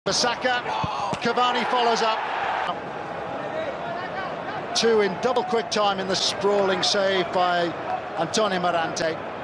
Saka, Cavani follows up. Two in double quick time in the sprawling save by Antonio Morante.